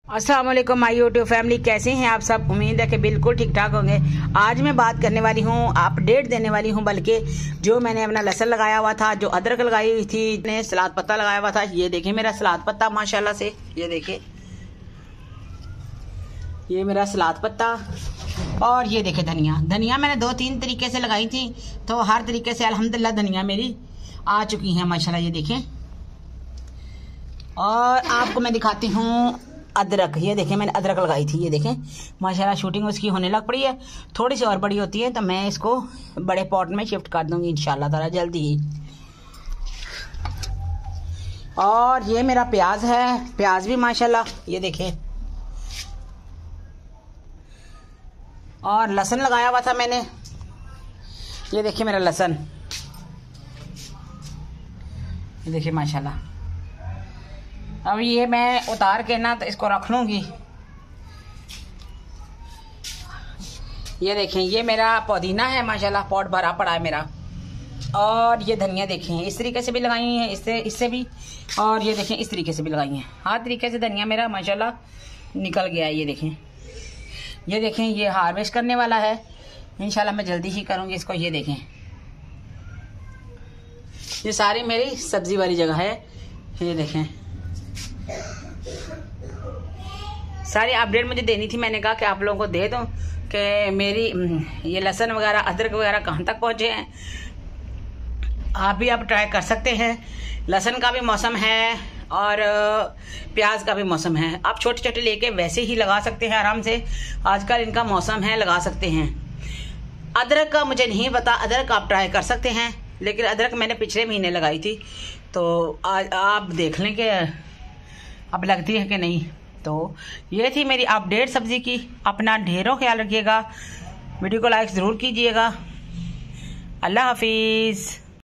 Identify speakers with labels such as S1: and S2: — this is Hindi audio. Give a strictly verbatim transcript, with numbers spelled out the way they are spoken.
S1: अस्सलाम वालेकुम माय यूट्यूब फैमिली, कैसे हैं आप सब। उम्मीद है कि बिल्कुल ठीक ठाक होंगे। आज मैं बात करने वाली हूँ, अपडेट देने वाली हूँ, बल्कि जो मैंने अपना लहसुन लगाया हुआ था, जो अदरक लगाई हुई थी, ने सलाद पत्ता लगाया हुआ था। ये देखें मेरा सलाद पत्ता माशाल्लाह से, ये देखें ये मेरा सलाद पत्ता। और ये देखें धनिया धनिया मैंने दो तीन तरीके से लगाई थी, तो हर तरीके से अल्हम्दुलिल्लाह धनिया मेरी आ चुकी है माशाल्लाह। ये देखें, और आपको मैं दिखाती हूँ अदरक। ये देखें मैंने अदरक लगाई थी, ये देखें माशाल्लाह शूटिंग उसकी होने लग पड़ी है। थोड़ी सी और बड़ी होती है तो मैं इसको बड़े पॉट में शिफ्ट कर दूंगी इंशाल्लाह ताला जल्दी ही। और ये मेरा प्याज है, प्याज भी माशाल्लाह ये देखें। और लहसुन लगाया हुआ था मैंने, ये देखिए मेरा लहसुन, ये देखिए माशाल्लाह। अब ये मैं उतार के ना तो इसको रख लूंगी। ये देखें ये मेरा पुदीना है माशाल्लाह, पॉट भरा पड़ा है मेरा। और ये धनिया देखें इस तरीके से भी लगाई है, इससे इससे भी, और ये देखें इस तरीके से भी लगाई है। हर तरीके से धनिया मेरा माशाल्लाह निकल गया है। ये देखें ये देखें ये हार्वेस्ट करने वाला है इंशाल्लाह, मैं जल्दी ही करूंगी इसको। ये देखें ये सारी मेरी सब्जी वाली जगह है। ये देखें सारी अपडेट मुझे देनी थी, मैंने कहा कि आप लोगों को दे दूं कि मेरी ये लहसुन वगैरह अदरक वगैरह कहाँ तक पहुंचे हैं। आप भी आप ट्राई कर सकते हैं। लहसुन का भी मौसम है और प्याज का भी मौसम है। आप छोटे छोटे लेके वैसे ही लगा सकते हैं आराम से, आजकल इनका मौसम है, लगा सकते हैं। अदरक का मुझे नहीं पता, अदरक आप ट्राई कर सकते हैं, लेकिन अदरक मैंने पिछले महीने लगाई थी, तो आज आप देख लें कि अब लगती है कि नहीं। तो ये थी मेरी अपडेट सब्जी की। अपना ढेरों ख्याल रखिएगा, वीडियो को लाइक ज़रूर कीजिएगा। अल्लाह हाफिज़।